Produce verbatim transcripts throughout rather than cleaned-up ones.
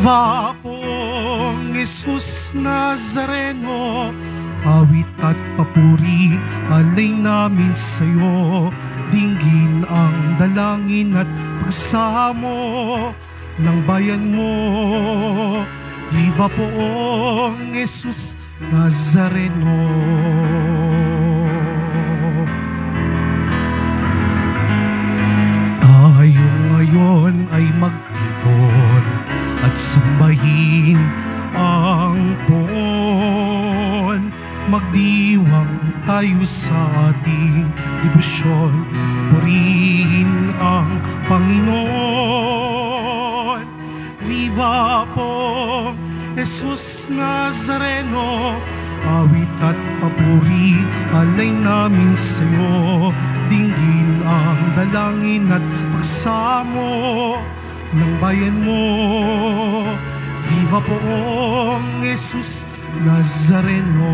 Viva pong Jesus Nazareno, awit at papuri alay namin sa'yo. Dinggin ang dalangin at pagsamo ng bayan mo. Viva poong Jesus Nazareno. Tayo ngayon ay magtigon at sambahin ang poon. Magdiwang tayo sa ating debosyon, purihin ang Panginoon. Viva po Jesus Nazareno, awit at papuri alay namin sa'yo. Dinggin ang dalangin at pagsamo ng bayan mo. Viva poong Jesus Nazareno.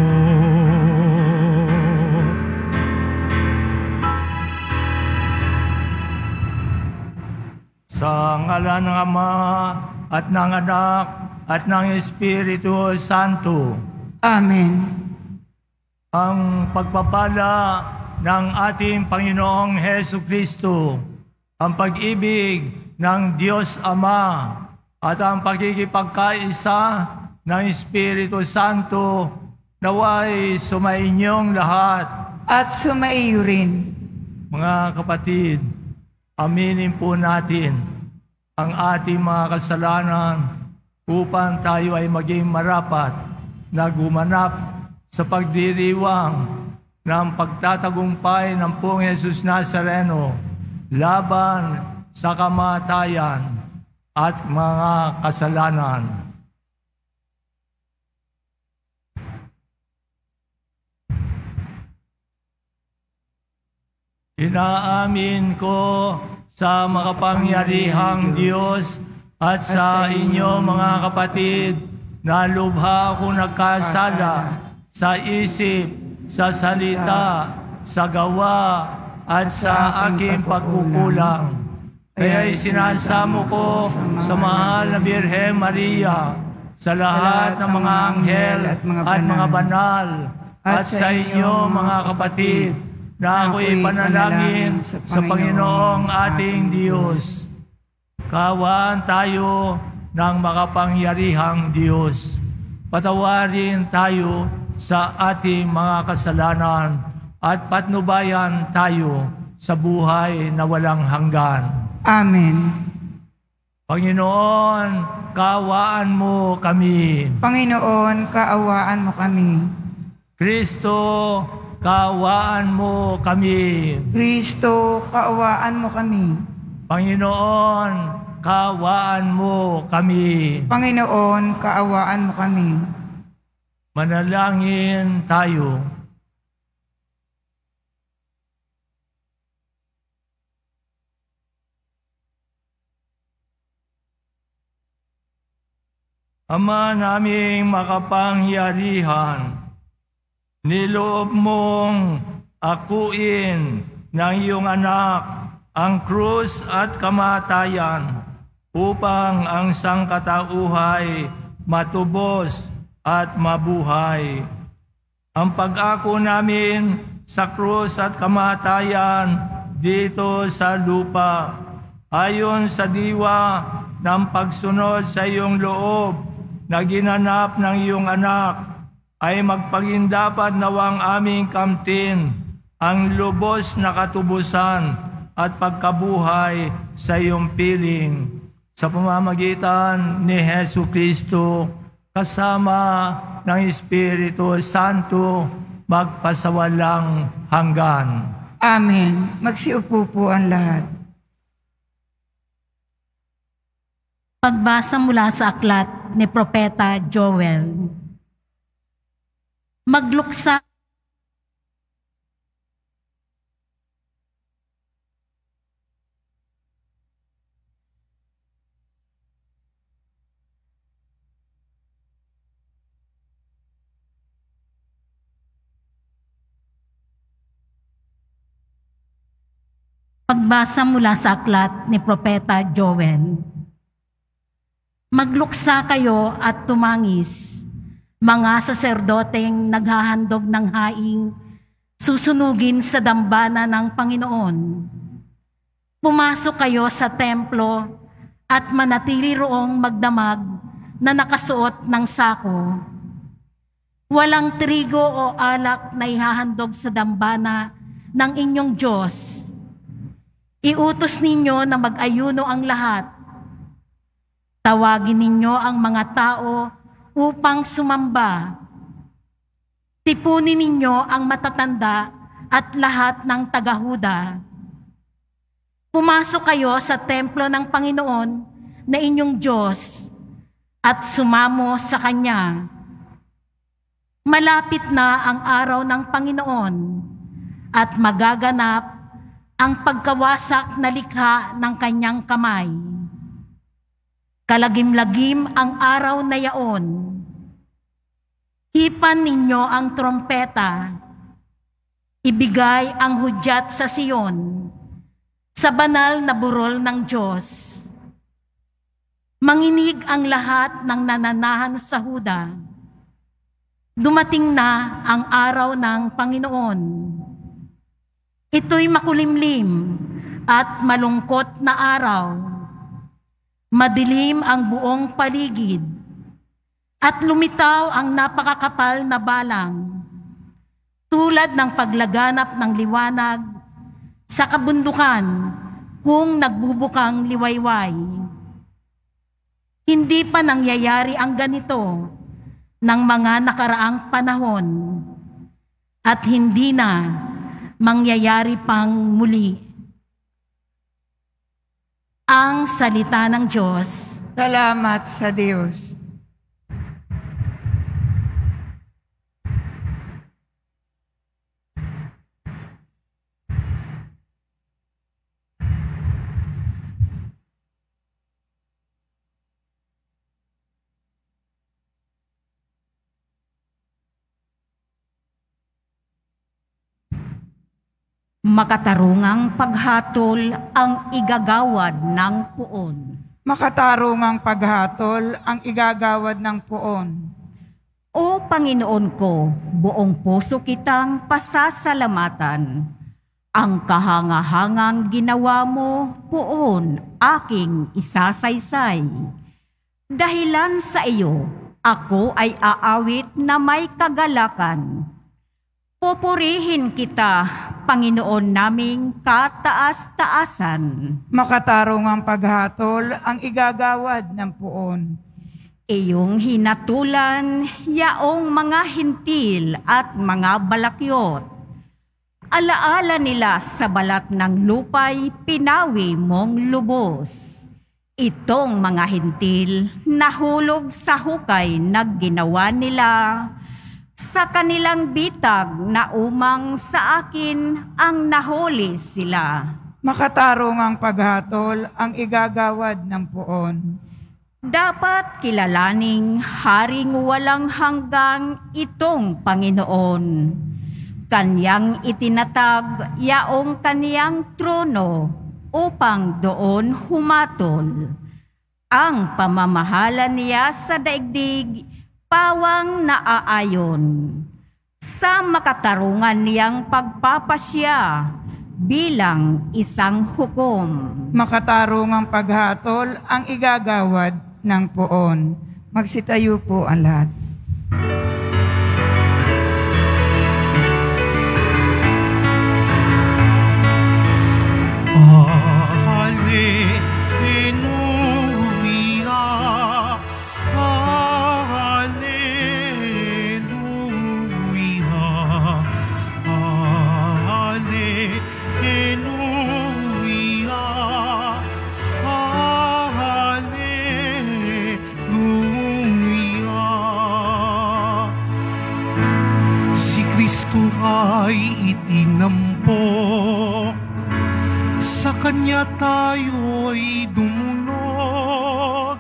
Sa ngalan ng Ama at ng Anak at ng Espiritu Santo. Amen. Ang pagpapala ng ating Panginoong Hesukristo, ang pag-ibig ng Diyos Ama at ang pagkikipagkaisa ng Espiritu Santo naway sumainyong lahat. At sumaiyo rin. Mga kapatid, aminin po natin ang ating mga kasalanan upang tayo ay maging marapat na gumanap sa pagdiriwang ng pagtatagumpay ng Poong Jesus Nazareno laban sa kamatayan at mga kasalanan. Inaamin ko sa makapangyarihang Diyos at sa inyo mga kapatid na lubha akong nagkasala sa isip, sa salita, sa gawa at sa aking pagkukulang. Kaya'y sinasamo ko sa mahal na Birhen Maria, sa lahat ng mga anghel at mga banal, at sa inyo mga kapatid, na ako'y panalangin sa Panginoong ating Diyos. Kaawaan tayo ng makapangyarihang Diyos. Patawarin tayo sa ating mga kasalanan at patnubayan tayo sa buhay na walang hanggan. Amen. Panginoon, kaawaan mo kami. Panginoon, kaawaan mo kami. Kristo, kaawaan mo kami. Kristo, kaawaan mo kami. Panginoon, kaawaan mo kami. Panginoon, kaawaan mo kami. Manalangin tayo. Ama naming makapangyarihan, niloob mong akuin ng iyong anak ang krus at kamatayan upang ang sangkatauhay matubos at mabuhay. Ang pag-ako namin sa krus at kamatayan dito sa lupa, ayon sa diwa ng pagsunod sa iyong loob na ginanap ng iyong anak, ay magpagindapat nawang aming kamtin ang lubos na katubusan at pagkabuhay sa iyong piling. Sa pamamagitan ni Hesukristo, kasama ng Espiritu Santo, magpasawalang hanggan. Amen. Magsiupo po ang lahat. Pagbasa mula sa aklat ni Propeta Joel. Magluksa Pagbasa mula sa aklat ni Propeta Joel. Magluksa kayo at tumangis, mga saserdoteng naghahandog ng haing, susunugin sa dambana ng Panginoon. Pumasok kayo sa templo at manatili roong magdamag na nakasuot ng sako. Walang trigo o alak na ihahandog sa dambana ng inyong Diyos. Iutos ninyo na mag-ayuno ang lahat. Tawagin ninyo ang mga tao upang sumamba. Tipunin ninyo ang matatanda at lahat ng taga-Huda. Pumasok kayo sa templo ng Panginoon na inyong Diyos at sumamo sa Kanya. Malapit na ang araw ng Panginoon at magaganap ang pagkawasak na likha ng Kanyang kamay. Kalagim-lagim ang araw na yaon. Hipan ninyo ang trompeta. Ibigay ang hudyat sa Siyon, sa banal na burol ng Diyos. Manginig ang lahat ng nananahan sa Huda. Dumating na ang araw ng Panginoon. Ito'y makulimlim at malungkot na araw. Madilim ang buong paligid at lumitaw ang napakakapal na balang, tulad ng paglaganap ng liwanag sa kabundukan kung nagbubukang liwayway. Hindi pa nangyayari ang ganito ng mga nakaraang panahon at hindi na mangyayari pang muli. Ang salita ng Diyos. Salamat sa Diyos. Makatarungang paghatol ang igagawad ng puon. Makatarungang paghatol ang igagawad ng puon. O Panginoon ko, buong puso kitang pasasalamatan. Ang kahangahangang ginawa mo, puon, aking isasaysay. Dahilan sa iyo, ako ay aawit na may kagalakan. Pupurihin kita, Panginoon naming kataas-taasan. Makatarungang paghatol ang igagawad ng puon. Iyong hinatulan, yaong mga hintil at mga balakyot. Alaala nila sa balat ng lupay, pinawi mong lubos. Itong mga hintil, nahulog sa hukay na ginawa nila. Sa kanilang bitag na umang sa akin ang nahuli sila. Makatarungang paghatol ang igagawad ng puon. Dapat kilalaning haring walang hanggang itong Panginoon. Kanyang itinatag yaong kaniyang trono upang doon humatol. Ang pamamahala niya sa daigdig pawang naaayon sa makatarungan niyang pagpapasya bilang isang hukom. Makatarungang paghatol ang igagawad ng puon. Magsitayo po ang lahat. Kristo ay itinampok, sa Kanya tayo'y dumunod,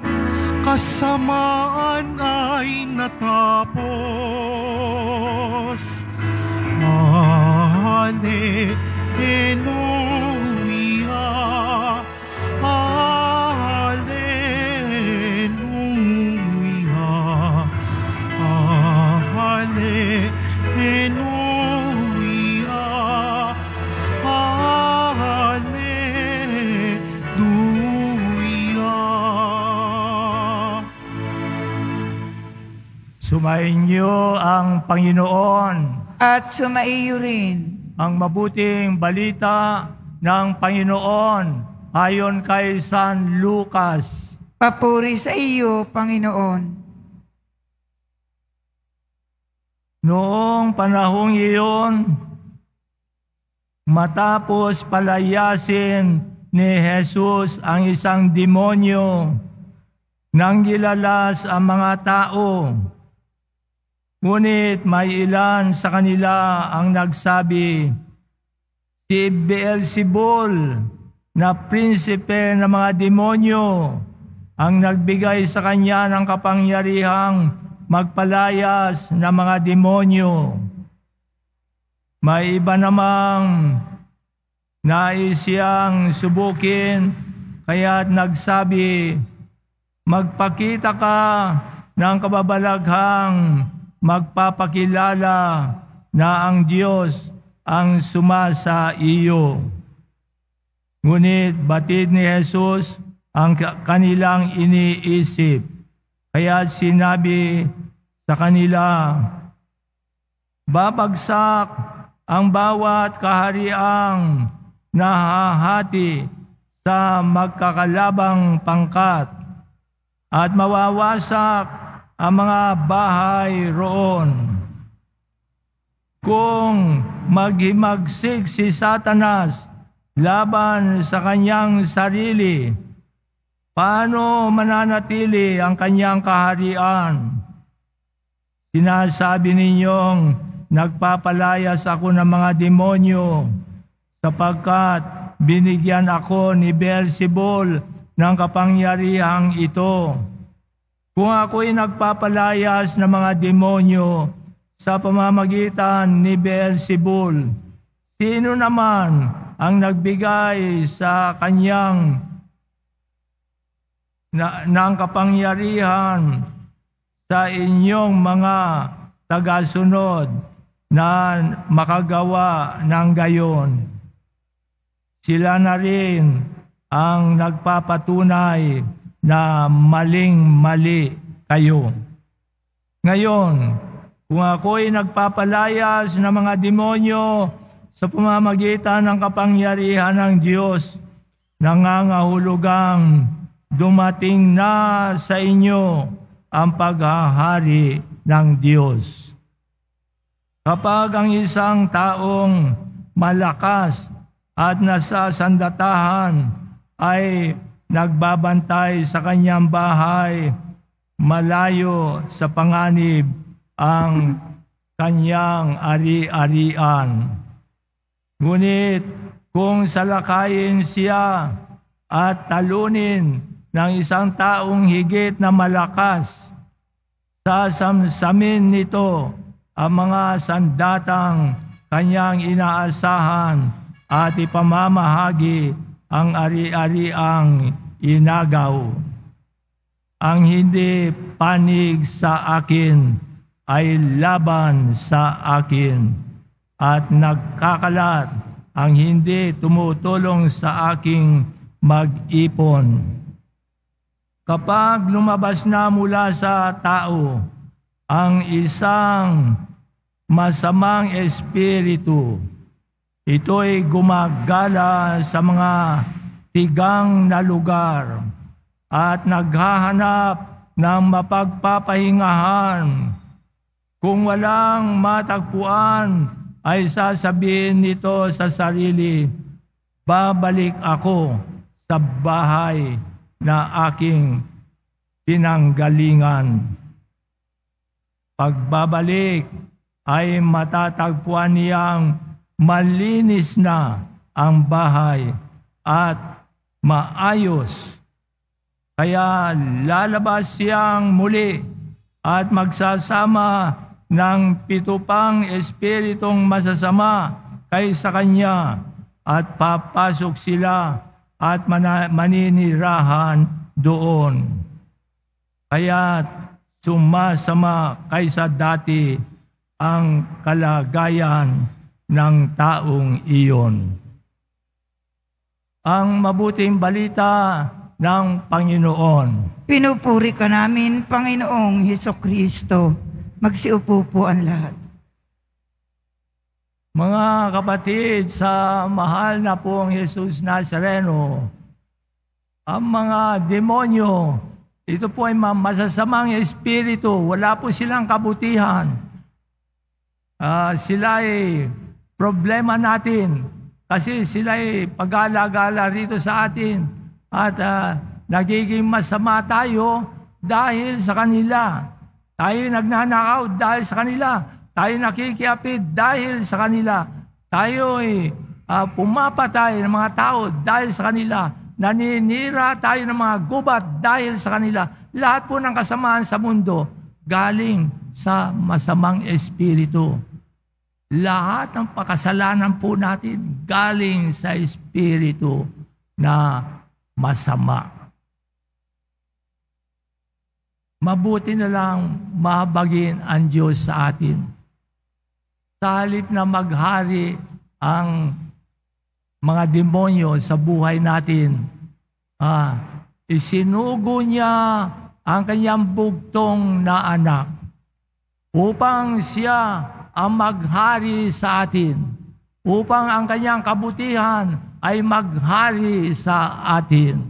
kasamaan ay natapos. Alleluia, Alleluia, Sumainyo ang Panginoon. At sumaiyo rin. Ang mabuting balita ng Panginoon ayon kay San Lucas. Papuri sa iyo, Panginoon. Noong panahong iyon, matapos palayasin ni Jesus ang isang demonyo, nanggilalas ang mga tao. Ngunit may ilan sa kanila ang nagsabi, si Beelzebul na prinsipe ng mga demonyo ang nagbigay sa kanya ng kapangyarihang magpalayas ng mga demonyo. May iba namang nais siyang subukin, kaya't nagsabi, magpakita ka ng kababalaghang magpapakilala na ang Diyos ang sumasa iyo. Ngunit batid ni Jesus ang kanilang iniisip. Kaya sinabi sa kanila, babagsak ang bawat kahariang nahahati sa magkakalabang pangkat at mawawasak ang mga bahay roon. Kung maghimagsik si Satanas laban sa kanyang sarili, paano mananatili ang kanyang kaharian? Sinasabi ninyong nagpapalayas ako ng mga demonyo sapagkat binigyan ako ni Beelzebul ng kapangyarihang ito. Kung ako'y nagpapalayas ng mga demonyo sa pamamagitan ni Beelzebul, sino naman ang nagbigay sa kanyang na, ng kapangyarihan sa inyong mga tagasunod na makagawa ng gayon? Sila na rin ang nagpapatunay na maling-mali kayo. Ngayon, kung ako'y nagpapalayas ng mga demonyo sa pamamagitan ng kapangyarihan ng Diyos, nangangahulugang dumating na sa inyo ang paghahari ng Diyos. Kapag ang isang taong malakas at nasasandatahan ay nagbabantay sa kanyang bahay, malayo sa panganib ang kanyang ari-arian. Ngunit kung salakayin siya at talunin ng isang taong higit na malakas, sasamsamin nito ang mga sandatang kanyang inaasahan at ipamamahagi ang ari-ariang inagaw. Ang hindi panig sa akin ay laban sa akin, at nagkakalat ang hindi tumutulong sa aking mag-ipon. Kapag lumabas na mula sa tao ang isang masamang espiritu, ito'y gumagala sa mga tigang na lugar at naghahanap ng mapagpapahingahan. Kung walang matagpuan, ay sasabihin nito sa sarili, babalik ako sa bahay na aking pinanggalingan. Pagbabalik ay matatagpuan niyang malinis na ang bahay at maayos. Kaya lalabas siyang muli at magsasama ng pito pang espiritong masasama kaysa kanya, at papasok sila at maninirahan doon. Kaya sumasama kaysa dati ang kalagayan ng taong iyon. Ang mabuting balita ng Panginoon. Pinupuri ka namin, Panginoong Hesukristo. Magsiupo po ang lahat. Mga kapatid, sa mahal na pong Jesus Nazareno, ang mga demonyo, ito po ay masasamang espiritu, wala po silang kabutihan. Uh, sila ay problema natin kasi sila ay pag-alagala rito sa atin at uh, nagiging masama tayo dahil sa kanila. Tayo nagnanakaw dahil sa kanila. Tayo nakikiapid dahil sa kanila. Tayo ay uh, pumapatay ng mga tao dahil sa kanila. Naninira tayo ng mga gubat dahil sa kanila. Lahat po ng kasamaan sa mundo galing sa masamang espiritu. Lahat ng pakasalanan po natin galing sa espiritu na masama. Mabuti na lang mahabagin ang Diyos sa atin. Sa halip na maghari ang mga demonyo sa buhay natin, ah, isinugo niya ang kanyang bugtong na anak upang siya ang maghari sa atin, upang ang kanyang kabutihan ay maghari sa atin.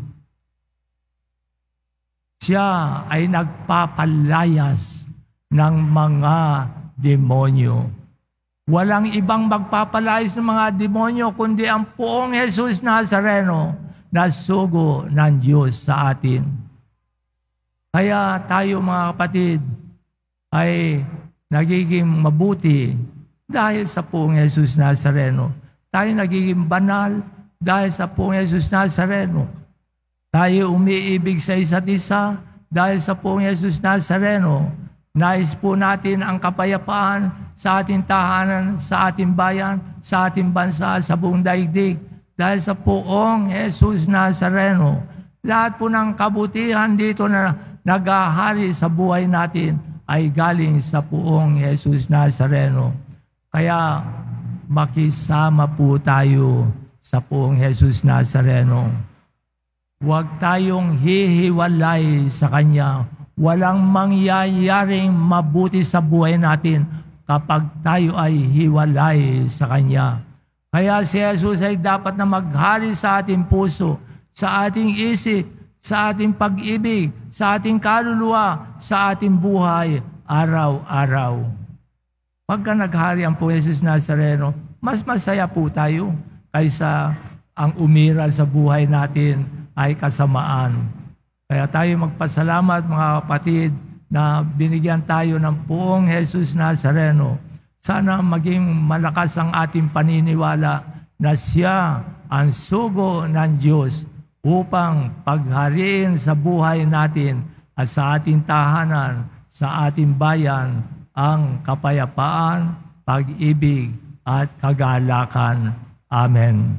Siya ay nagpapalayas ng mga demonyo. Walang ibang magpapalayas ng mga demonyo kundi ang poong Jesus Nazareno na sugo ng Diyos sa atin. Kaya tayo mga kapatid ay nagiging mabuti dahil sa poong Jesus Nazareno. Tayo nagiging banal dahil sa poong Jesus Nazareno. Tayo umiibig sa isa't isa dahil sa poong Jesus Nazareno. Nais po natin ang kapayapaan sa ating tahanan, sa ating bayan, sa ating bansa, sa buong daigdig. Dahil sa poong Jesus Nazareno, lahat po ng kabutihan dito na naghahari sa buhay natin ay galing sa poong Jesus Nazareno. Kaya makisama po tayo sa poong Jesus Nazareno. Huwag tayong hihiwalay sa Kanya. Walang mangyayaring mabuti sa buhay natin kapag tayo ay hiwalay sa Kanya. Kaya si Jesus ay dapat na maghari sa ating puso, sa ating isip, sa ating pag-ibig, sa ating kaluluwa, sa ating buhay, araw-araw. Pagka naghari ang po Jesus Nazareno, mas masaya po tayo kaysa ang umira sa buhay natin ay kasamaan. Kaya tayo magpasalamat mga kapatid na binigyan tayo ng poong Jesus Nazareno. Sana maging malakas ang ating paniniwala na siya ang sugo ng Diyos upang paghariin sa buhay natin at sa ating tahanan, sa ating bayan, ang kapayapaan, pag-ibig at kagalakan. Amen.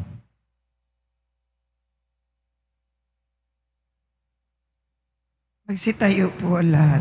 Magsitayo po lahat.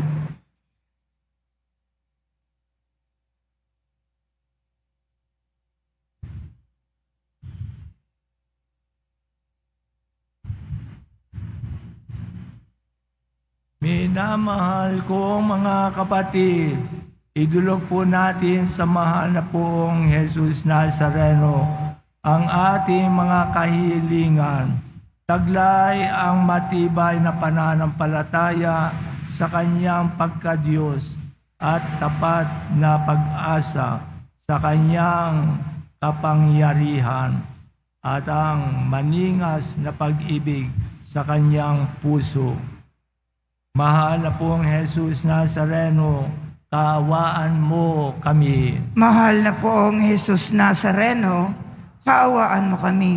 Minamahal ko mga kapatid, idulog po natin sa mahal na poong Jesus Nazareno ang ating mga kahilingan. Taglay ang matibay na pananampalataya sa Kanyang pagka-Diyos at tapat na pag-asa sa Kanyang kapangyarihan at ang maningas na pag-ibig sa Kanyang puso. Mahal na pong Jesus Nazareno, kaawaan mo kami. Mahal na poong Jesus Nazareno, kaawaan mo kami.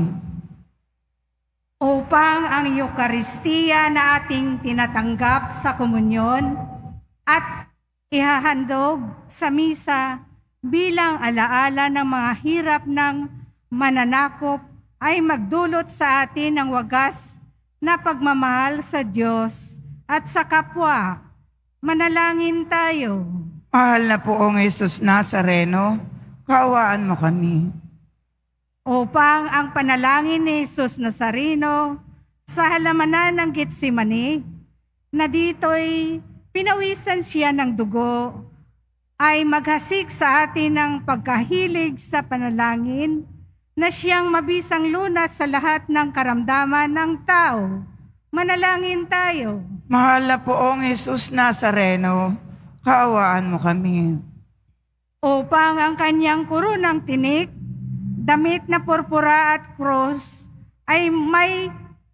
Upang ang Eukaristiya na ating tinatanggap sa komunyon at ihahandog sa misa bilang alaala ng mga hirap ng mananakop ay magdulot sa atin ng wagas na pagmamahal sa Diyos at sa kapwa. Manalangin tayo. Mahal na poong Jesus Nazareno, kaawaan mo kami. Upang ang panalangin ni Jesus Nazareno sa halamanan ng Getsemani, na dito'y pinawisan siya ng dugo ay maghasik sa atin ng pagkahilig sa panalangin na siyang mabisang lunas sa lahat ng karamdaman ng tao. Manalangin tayo. Mahal na poong Jesus Nazareno, kaawaan mo kami. Upang ang kanyang kurunang tinik, damit na purpura at krus, ay may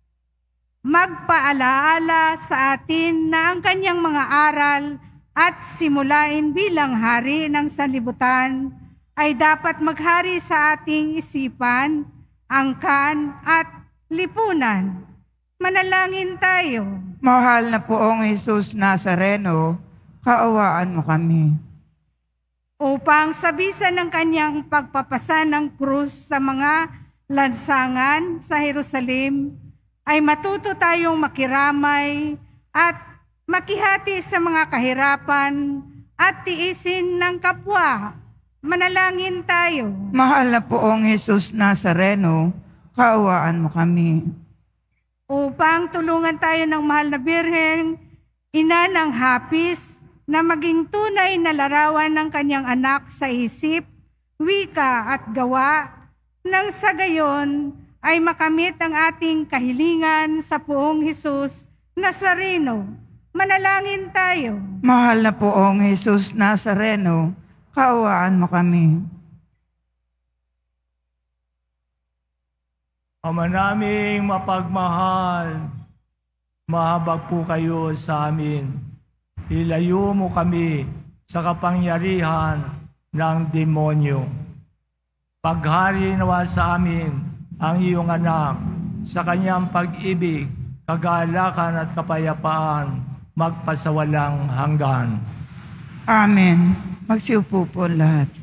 magpaalaala sa atin na ang kanyang mga aral at simulain bilang hari ng sanlibutan ay dapat maghari sa ating isipan, angkan at lipunan. Manalangin tayo. Mahal na poong Jesus Nazareno, kaawaan mo kami. Upang sabisan ng kanyang pagpapasa ng krus sa mga lansangan sa Jerusalem, ay matuto tayong makiramay at makihati sa mga kahirapan at tiisin ng kapwa. Manalangin tayo. Mahal na poong Jesus Nazareno, kaawaan mo kami. Upang tulungan tayo ng mahal na Birhen, ina ng hapis, na maging tunay na larawan ng kanyang anak sa isip, wika at gawa, nang sa gayon ay makamit ang ating kahilingan sa poong Jesus Nazareno. Manalangin tayo. Mahal na poong Jesus Nazareno, kaawaan mo kami. Ama naming mapagmahal, mahabag po kayo sa amin. Ilayo mo kami sa kapangyarihan ng demonyo. Paghari nawa sa amin ang iyong anak sa kanyang pag-ibig, kagalakan at kapayapaan magpasawalang hanggan. Amen. Magsiupo po lahat.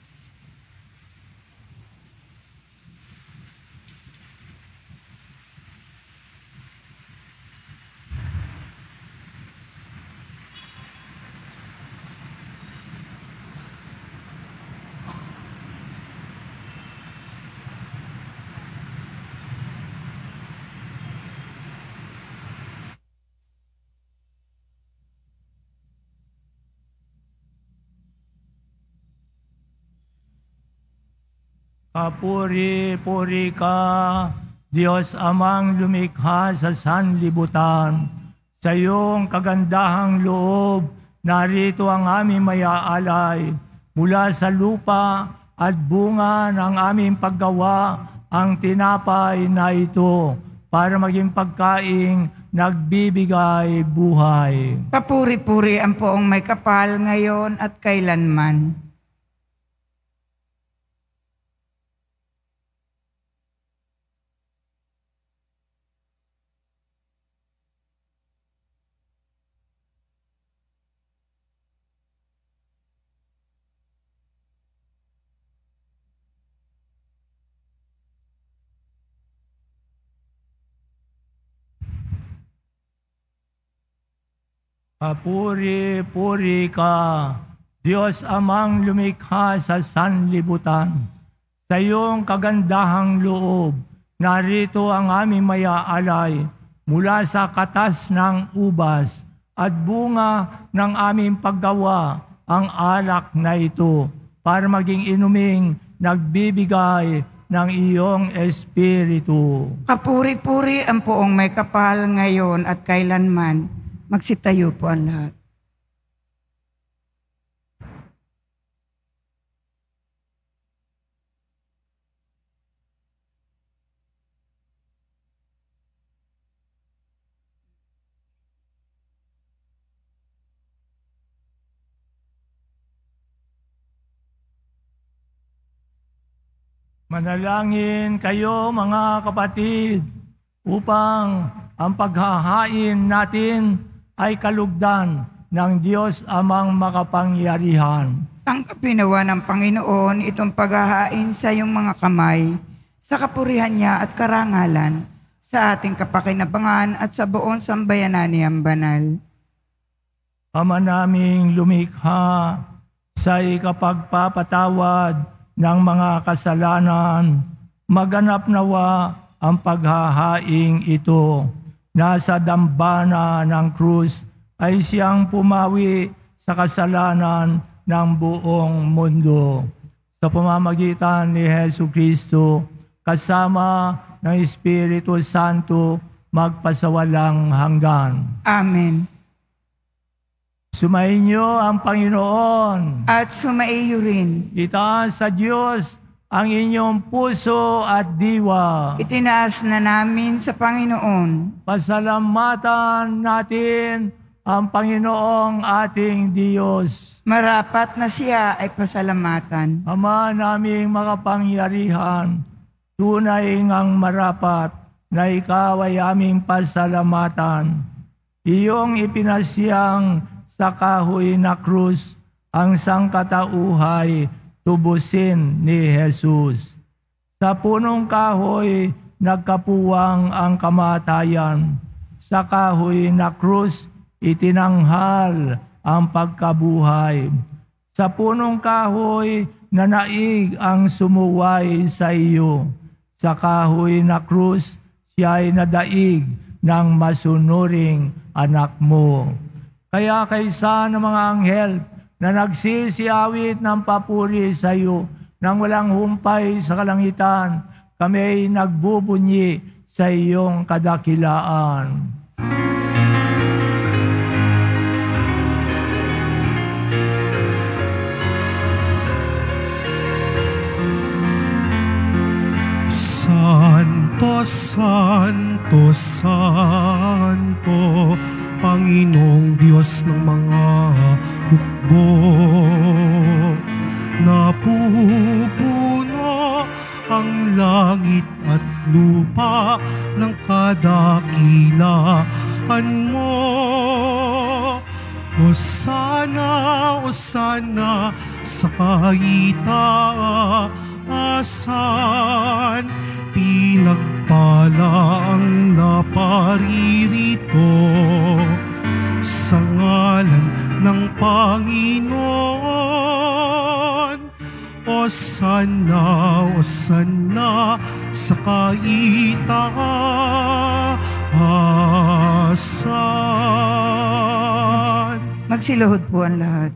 Kapuri-puri ka, Diyos Amang lumikha sa sanlibutan. Sa iyong kagandahang loob, narito ang aming mayaalay. Mula sa lupa at bunga ng aming paggawa, ang tinapay na ito, para maging pagkaing nagbibigay buhay. Kapuri-puri ang poong may kapal ngayon at kailanman. Kapuri-puri ka, Diyos Amang lumikha sa sanlibutan. Sa iyong kagandahang loob, narito ang aming mayaalay mula sa katas ng ubas at bunga ng aming paggawa, ang alak na ito, para maging inuming nagbibigay ng iyong Espiritu. Kapuri-puri ang poong may kapal ngayon at kailanman. Magsitayo po ang lahat. Manalangin kayo mga kapatid upang ang paghahain natin ay kalugdan ng Diyos Amang makapangyarihan. Tanggapin nawa ng Panginoon itong paghahain sa iyong mga kamay, sa kapurihan niya at karangalan, sa ating kapakinabangan at sa buong sambayanan niyang banal. Ama naming lumikha, sa ikapagpapatawad ng mga kasalanan, maganap nawa ang paghahaing ito. Nasa dambana ng krus ay siyang pumawi sa kasalanan ng buong mundo. Sa pamamagitan ni Hesu Kristo, kasama ng Espiritu Santo, magpasawalang hanggan. Amen. Sumainyo ang Panginoon. At sumaiyo rin. Itaas sa Diyos ang inyong puso at diwa. Itinaas na namin sa Panginoon. Pasalamatan natin ang Panginoong ating Diyos. Marapat na siya ay pasalamatan. Ama naming makapangyarihan, tunay ngang marapat na ikaw ay aming pasalamatan. Iyong ipinasyang sa kahoy na krus ang sangkatauhay tubusin ni Jesus. Sa punong kahoy nagkapuwang ang kamatayan. Sa kahoy na krus itinanghal ang pagkabuhay. Sa punong kahoy nanaig ang sumuway sa iyo. Sa kahoy na krus siya ay nadaig ng masunuring anak mo. Kaya kaysa ng mga anghel na nagsisiawit ng papuri sa iyo nang walang humpay sa kalangitan, kami ay nagbubunyi sa iyong kadakilaan. Santo, Santo, Santo, Panginoong Diyos ng mga hukbo. Napupuno ang langit at lupa ng kadakilaan mo. Hosana, Hosana sa kaitaasan, pinagpala ang naparirito sa ngalan ng Panginoon. Hosana, Hosana sa kaitaasan. Magsiluhod po ang lahat.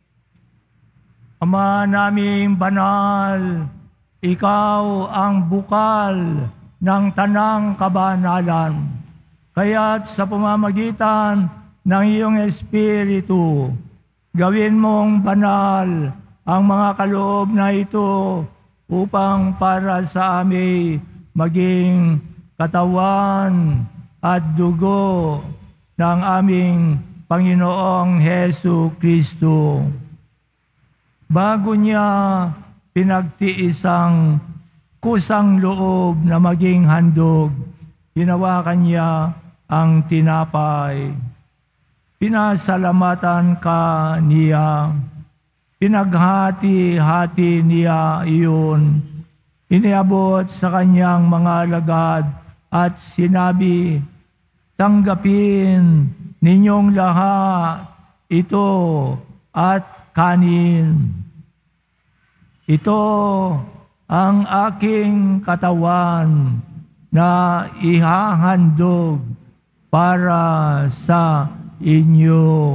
Ama naming banal, ikaw ang bukal ng tanang kabanalan. Kaya't sa pamamagitan ng iyong Espiritu, gawin mong banal ang mga kaloob na ito upang para sa amin maging katawan at dugo ng aming Panginoong Hesu Kristo. Bago niya pinagtiisang kusang loob na maging handog, hinawakan niya ang tinapay. Pinasalamatan ka niya. Pinaghati-hati niya iyon. Iniabot sa kanyang mga alagad at sinabi, tanggapin ninyong lahat ito at kanin. Ito ang aking katawan na ihahandog para sa inyo.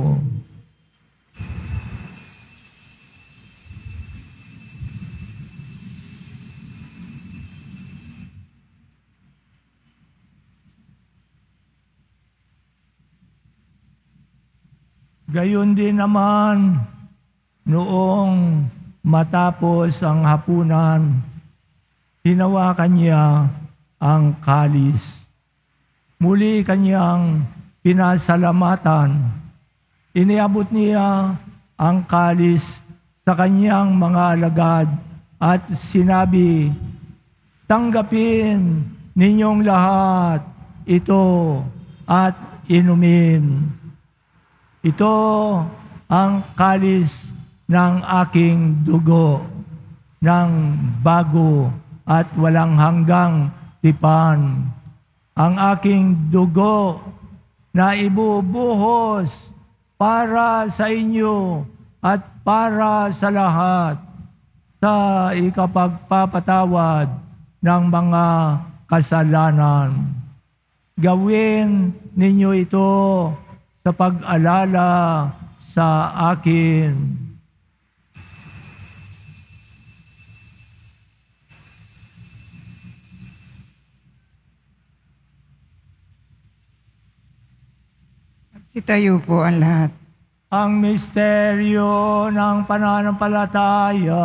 Gayon din naman, noong matapos ang hapunan, hinawakan niya ang kalis. Muli kanyang pinasalamatan. Iniabot niya ang kalis sa kanyang mga alagad at sinabi, tanggapin ninyong lahat ito at inumin. Ito ang kalis ng aking dugo, ng bago at walang hanggang tipan. Ang aking dugo na ibubuhos para sa inyo at para sa lahat sa ikapagpapatawad ng mga kasalanan. Gawin ninyo ito sa pag-alala sa akin. Sitayo po ang lahat. Ang misteryo ng pananampalataya.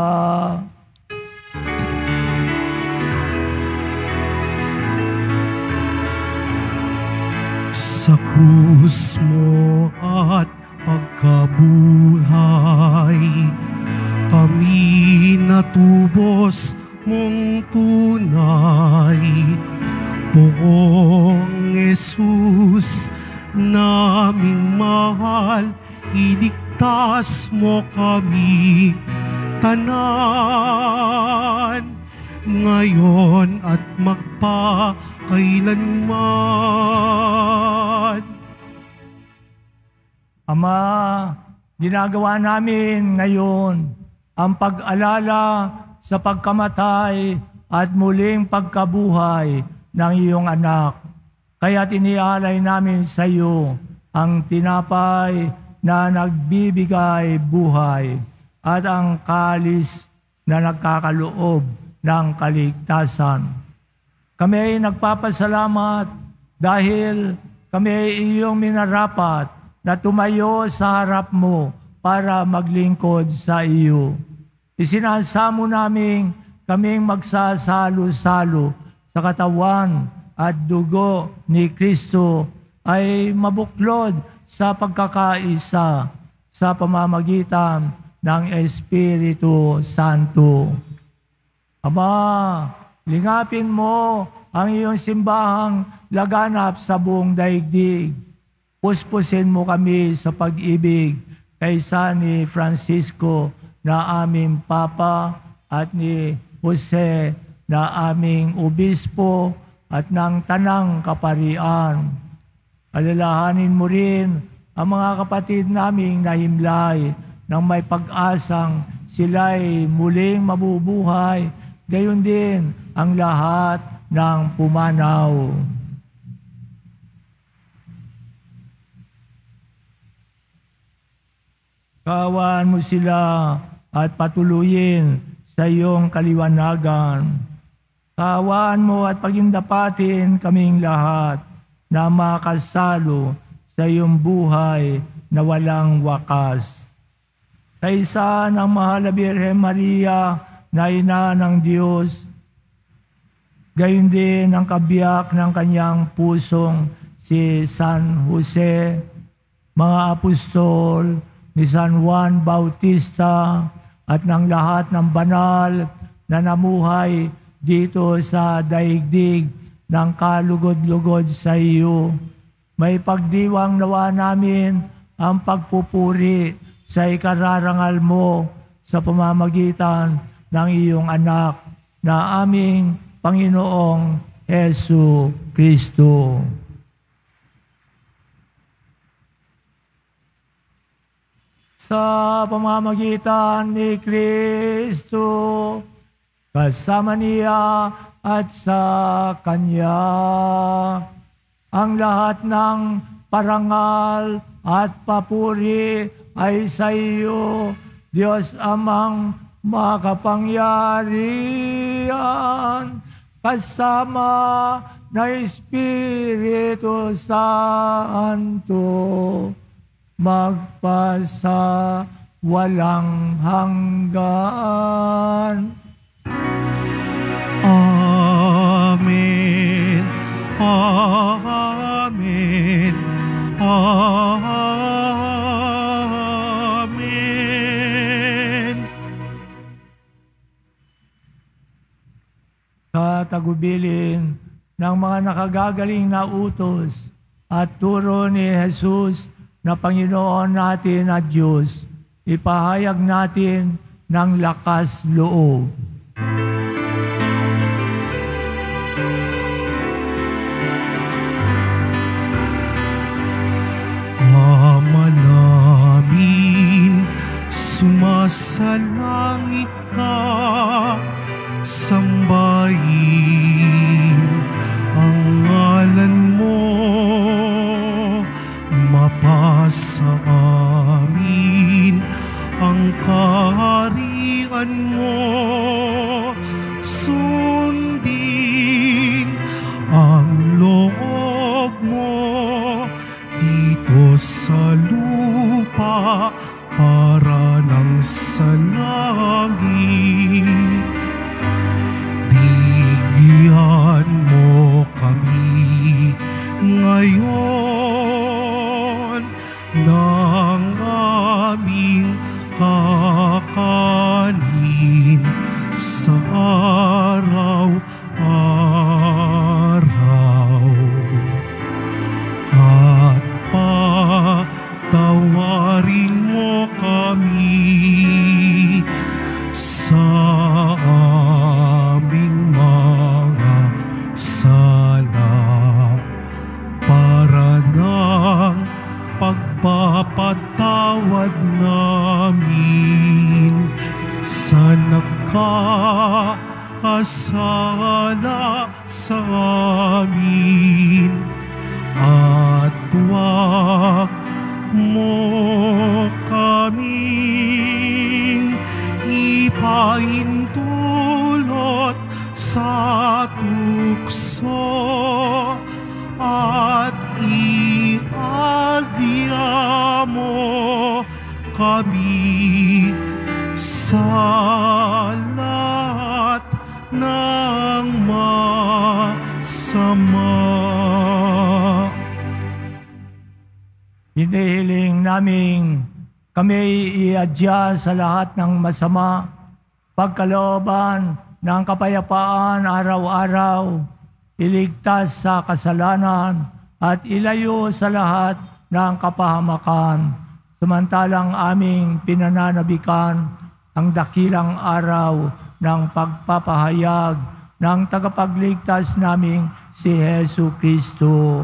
Sa krus mo at pagkabuhay, kami natubos mong tunay. Poong Jesus, naming mahal, iligtas mo kami tanan, ngayon at magpakailanman. Ama, ginagawa namin ngayon ang pag-alala sa pagkamatay at muling pagkabuhay ng iyong anak. Kaya tinialay namin sa iyo ang tinapay na nagbibigay buhay at ang kalis na nagkakaloob ng kaligtasan. Kami ay nagpapasalamat dahil kami ay iyong minarapat na tumayo sa harap mo para maglingkod sa iyo. Isinasamo namin kaming magsasalo-salo sa katawan at dugo ni Kristo ay mabuklod sa pagkakaisa sa pamamagitan ng Espiritu Santo. Ama, lingapin mo ang iyong simbahang laganap sa buong daigdig. Puspusin mo kami sa pag-ibig kaysa ni Francisco na aming Papa at ni Jose na aming Obispo at ng Tanang Kaparian. Alalahanin mo rin ang mga kapatid naming nahimlay nang may pag-asang sila'y muling mabubuhay, gayon din ang lahat ng pumanaw. Kaawaan mo sila at patuluyin sa iyong kaliwanagan. Kaawaan mo at pagindapatin kaming lahat na makasalo sa iyong buhay na walang wakas. Kaisa ng Mahal na Birhen Maria na Ina ng Diyos, gayon din ang kabiyak ng kanyang pusong si San Jose, mga apostol, ni San Juan Bautista, at ng lahat ng banal na namuhay dito sa daigdig ng kalugod-lugod sa iyo. May pagdiwang nawa namin ang pagpupuri sa ikararangal mo sa pamamagitan ng iyong anak na aming Panginoong Hesu Kristo. Sa pamamagitan ni Kristo, kasama niya at sa Kanya, ang lahat ng parangal at papuri ay sa iyo, Diyos Amang makapangyarihan, kasama na Espiritu Santo, magpasa walang hanggan. Amen. Amen. Amen. Sa tagubilin ng mga nakagagaling na utos at turo ni Jesus na Panginoon natin at Diyos, ipahayag natin ng lakas loob. Ama namin, sumasalangit ka, sambahin ang ngalan mo, mapasa amin ang kaharian mo, sundin ang loob mo dito sa araw at patawarin mo kami sa aming mga sala para ng pagpapatawad namin sa nagkakasala sa amin, at huwag mo kaming ipahintulot sa tukso, at iadya mo kami sa lahat ng masama. Hinihiling naming kami iadya sa lahat ng masama, pagkalooban ng kapayapaan araw-araw, iligtas sa kasalanan at ilayo sa lahat ng kapahamakan, samantalang aming pinananabikan ang dakilang araw ng pagpapahayag ng tagapagligtas naming si Hesu Kristo.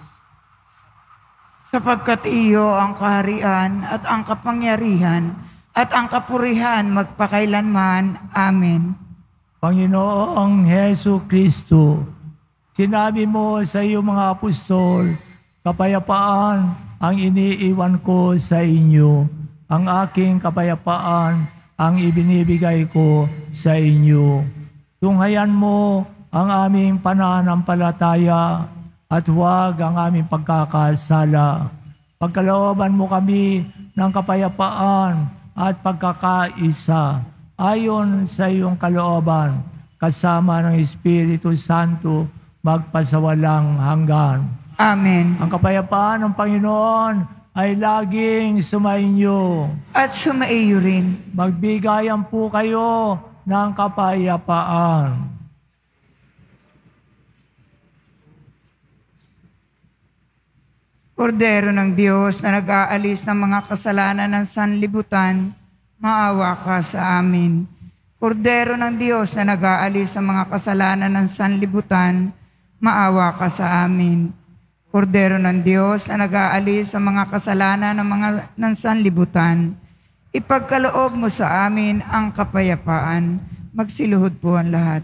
Sapagkat iyo ang kaharian at ang kapangyarihan at ang kapurihan magpakailanman. Amen. Panginoong Hesu Kristo, sinabi mo sa iyong mga apostol, kapayapaan ang iniiwan ko sa inyo, ang aking kapayapaan ang ibinibigay ko sa inyo. Tunghayan mo ang aming pananampalataya at huwag ang aming pagkakasala. Pagkalooban mo kami ng kapayapaan at pagkakaisa ayon sa iyong kalooban, kasama ng Espiritu Santo magpasawalang hanggan. Amen. Ang kapayapaan ng Panginoon ay laging sumainyo. At sumaiyo rin. Magbigayan po kayo ng kapayapaan. Kordero ng Diyos na nag-aalis ng mga kasalanan ng sanlibutan, maawa ka sa amin. Kordero ng Diyos na nag-aalis ng mga kasalanan ng sanlibutan, maawa ka sa amin. Kordero ng Diyos na nag-aalis sa mga kasalanan ng mga ng sanlibutan, ipagkaloob mo sa amin ang kapayapaan. Magsiluhod po ang lahat.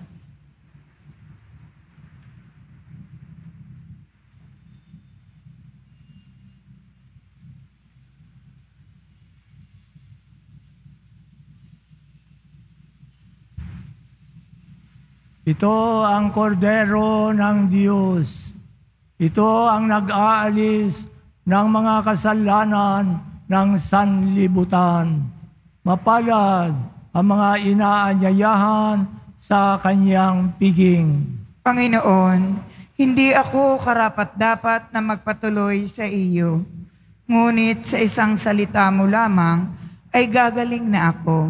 Ito ang kordero ng Diyos. Ito ang nag-aalis ng mga kasalanan ng sanlibutan. Mapalad ang mga inaanyayahan sa kanyang piging. Panginoon, hindi ako karapat-dapat na magpatuloy sa iyo. Ngunit sa isang salita mo lamang ay gagaling na ako.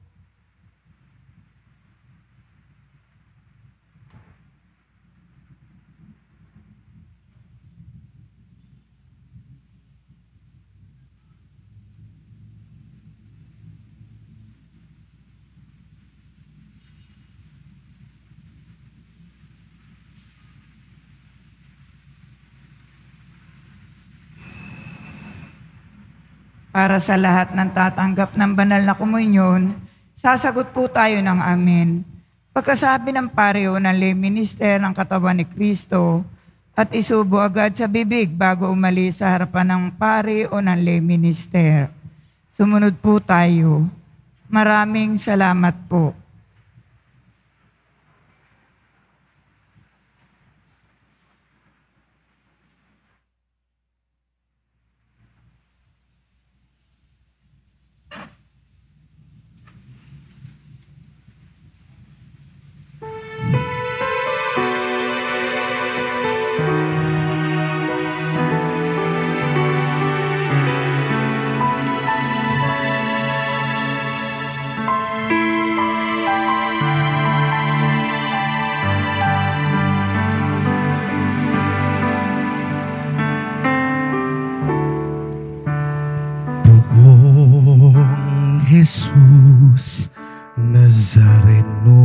Para sa lahat ng tatanggap ng banal na komunyon, sasagot po tayo ng amen. Pagkasabi ng pare o ng lay minister ng katawan ni Kristo, at isubo agad sa bibig bago umalis sa harapan ng pare o ng lay minister. Sumunod po tayo. Maraming salamat po. Jesus Nazareno,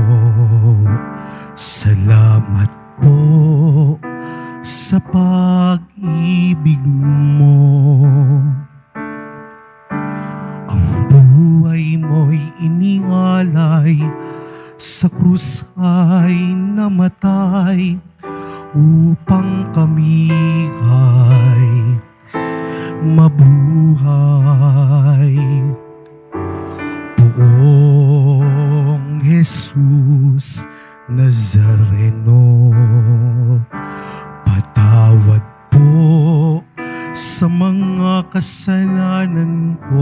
salamat po sa pag-ibig mo. Ang buhay mo'y inialay, sa krus ay namatay, upang kami ay mabuhay. Poong Jesus Nazareno, patawad po sa mga kasalanan ko.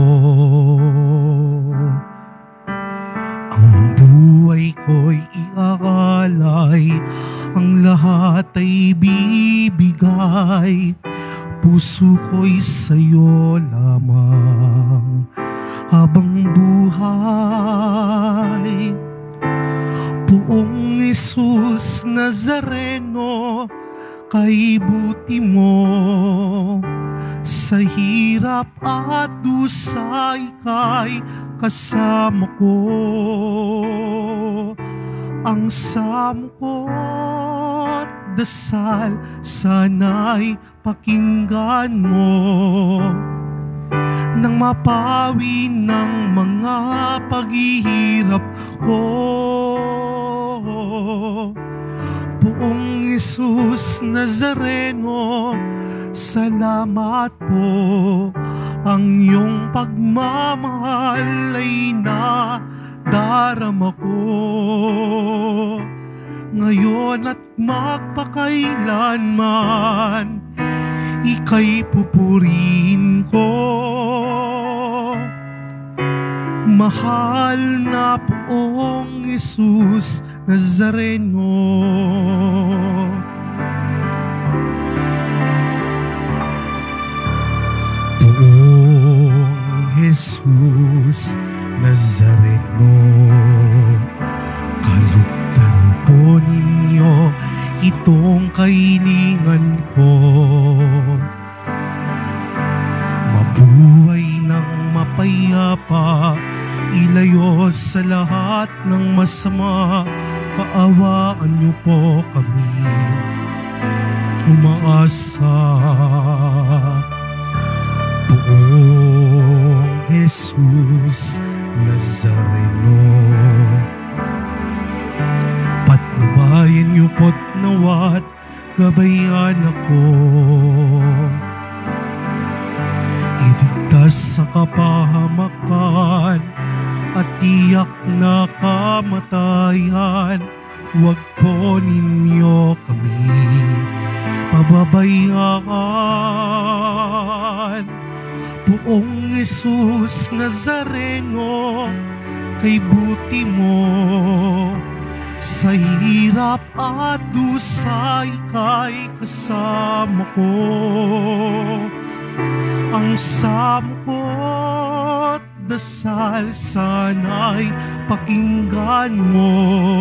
Ang buhay ko'y iaalay, ang lahat ay bibigay, puso ko'y sa'yo lamang habang buhay. Poong Jesus Nazareno, kay buti mo, sa hirap at dusa ika'y kasama ko. Ang samo ko't dasal sana'y pakinggan mo, nang mapawi ng mga paghihirap ko. Poong Jesus Nazareno, salamat po, ang iyong pagmamahal ay nadarama ko. Ngayon at magpakailanman, ika'y pupurihin ko. Mahal na Poong Jesus Nazareno, Poong Jesus Nazareno, kalugdan po ninyo itong kahilingan ko. Mabuhay ng mapayapa, ilayo sa lahat ng masama, kaawaan niyo po kami umaasa. Poong Jesus Nazareno, patnubayan niyo po't nawat gabayan ako, iligtas sa kapahamakan at tiyak na kamatayan. Huwag po ninyo kami pababayaan. Poong Jesus Nazareno, kay buti mo, sa hirap at dusa ika'y kasama ko. Ang samo ko't dasal sana'y pakinggan mo,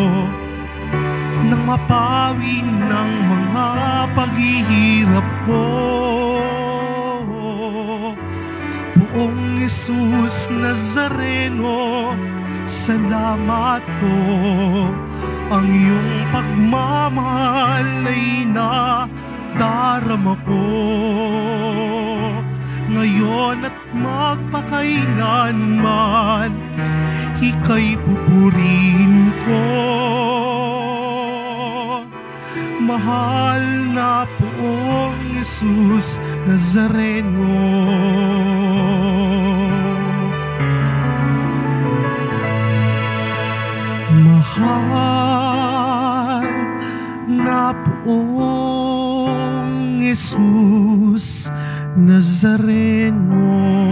nang mapawi ng mga paghihirap ko. Poong Jesus Nazareno, salamat po, ang iyong pagmamahal ay nadarama ko. Ngayon at magpakailanman, ika'y pupurihin ko. Mahal na Poong Jesus Nazareno, mahal na Poong Jesus Nazareno.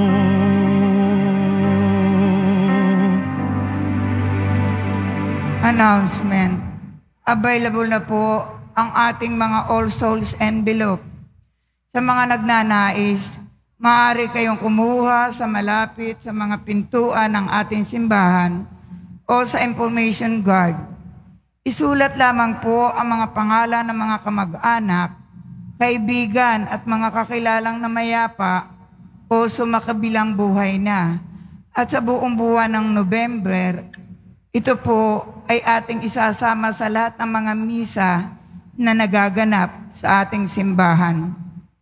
Announcement. Available na po ang ating mga All Souls envelope. Sa mga nagnanais, maaari kayong kumuha sa malapit sa mga pintuan ng ating simbahan o sa information guard. Isulat lamang po ang mga pangalan ng mga kamag-anak, kaibigan at mga kakilalang namayapa o sumakabilang buhay na, At sa buong buwan ng November, ito po ay ating isasama sa lahat ng mga misa na nagaganap sa ating simbahan.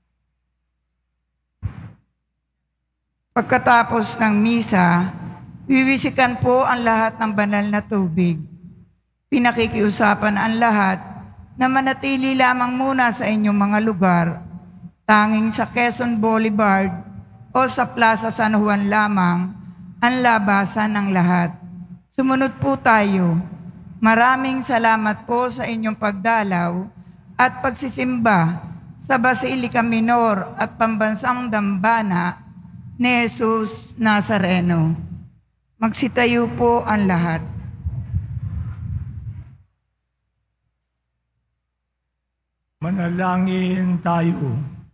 Pagkatapos ng misa, wiwisikan po ang lahat ng banal na tubig. Pinakikiusapan ang lahat na manatili lamang muna sa inyong mga lugar, tanging sa Quezon Boulevard o sa Plaza San Juan lamang ang labasan ng lahat. Sumunod po tayo. Maraming salamat po sa inyong pagdalaw at pagsisimba sa Basilica Minor at Pambansang Dambana ni Jesus Nazareno. Magsitayo po ang lahat. Manalangin tayo.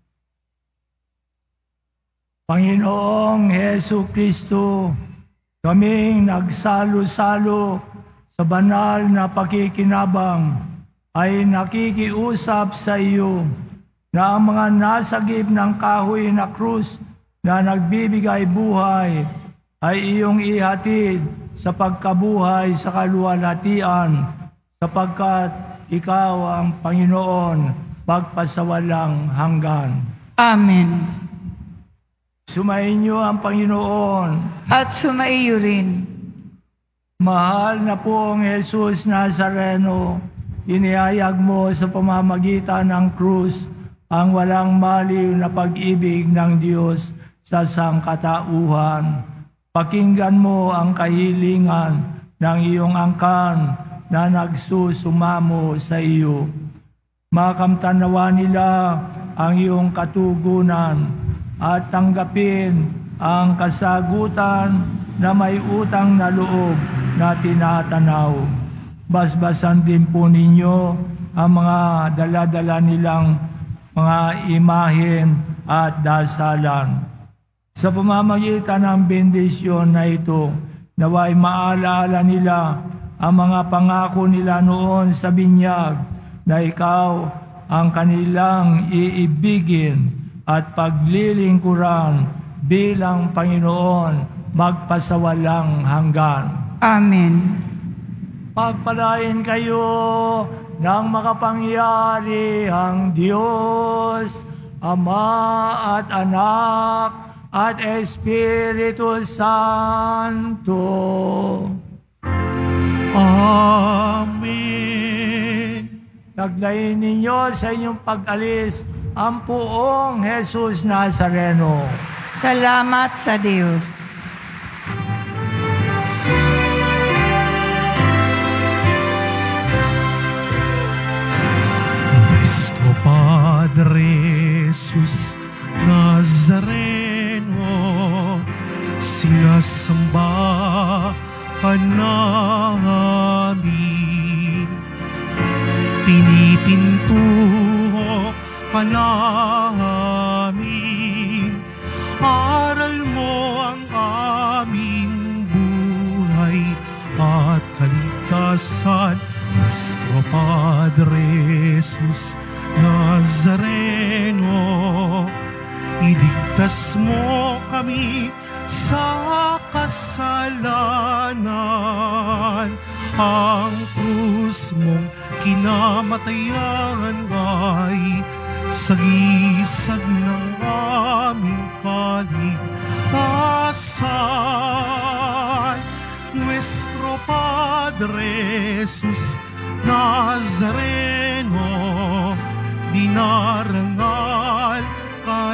Panginoong Hesu Kristo, kaming nagsalo-salo sa banal na pakikinabang ay nakikiusap sa iyo na ang mga nasagip ng kahoy na krus na nagbibigay buhay ay iyong ihatid sa pagkabuhay sa kaluwalhatian sapagkat ikaw ang Panginoon pagpasawalang hanggan. Amen. Sumainyo ang Panginoon. At sumaiyo rin. Mahal na pong Jesus Nazareno, inihayag mo sa pamamagitan ng krus ang walang maliw na pag-ibig ng Diyos sa sangkatauhan. Pakinggan mo ang kahilingan ng iyong angkan na nagsusumamo sa iyo. Makamtanawa nila ang iyong katugunan at tanggapin ang kasagutan na may utang na loob na tinatanaw. Basbasan din po ninyo ang mga dala-dala nilang mga imahen at dasalan. Sa pamamagitan ng bendisyon na ito, naway maalaala nila ang mga pangako nila noon sa binyag na ikaw ang kanilang iibigin at paglilingkuran bilang Panginoon magpasawalang hanggan. Amen. Pagpalain kayo ng makapangyarihang Diyos, Ama at Anak at Espiritu Santo. Amen. Taglayin ninyo sa inyong pag-alis ang poong Jesus Nazareno. Salamat sa Diyos. Nuestro Padre Jesus Nazareno, sinasamba ka namin. Pinipintuho ka namin. Aral mo ang aming buhay at kaligtasan. Nuestro Padre Jesus Nazareno, iligtas mo kami sa kasalanan. Ang krus mong kinamatayan ay sagisag ng aming kaligtasan. Nuestro Padre Jesus Nazareno, dinarangal ka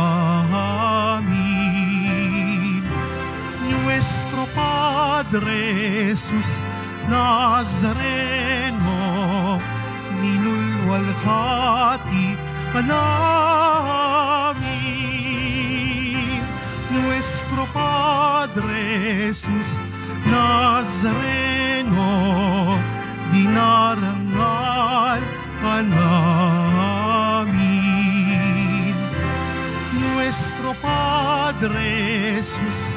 namin. Nuestro Padre Jesus Nazareno, ninulwalhati ka namin. Nuestro Padre Jesus Nazareno, dinarangal ka namin. Nuestro Padre Jesus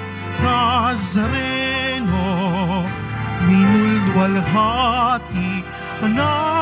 Nazareno, minulwalhati ka namin.